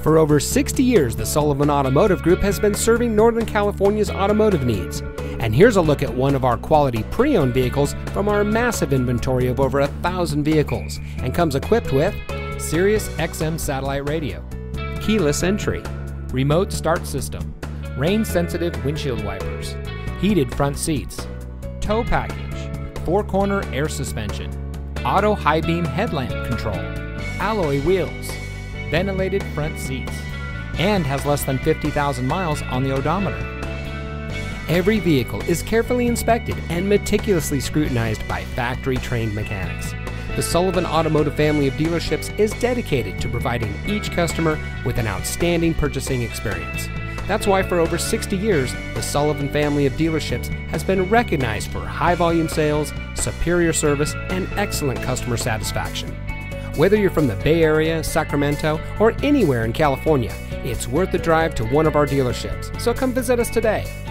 For over 60 years, the Sullivan Automotive Group has been serving Northern California's automotive needs. And here's a look at one of our quality pre-owned vehicles from our massive inventory of over 1,000 vehicles, and comes equipped with Sirius XM satellite radio, keyless entry, remote start system, rain-sensitive windshield wipers, heated front seats, tow package, 4-corner air suspension, auto high beam headlamp control, alloy wheels, ventilated front seats, and has less than 50,000 miles on the odometer. Every vehicle is carefully inspected and meticulously scrutinized by factory-trained mechanics. The Sullivan Automotive family of dealerships is dedicated to providing each customer with an outstanding purchasing experience. That's why for over 60 years, the Sullivan family of dealerships has been recognized for high volume sales, superior service, and excellent customer satisfaction. Whether you're from the Bay Area, Sacramento, or anywhere in California, it's worth the drive to one of our dealerships, so come visit us today.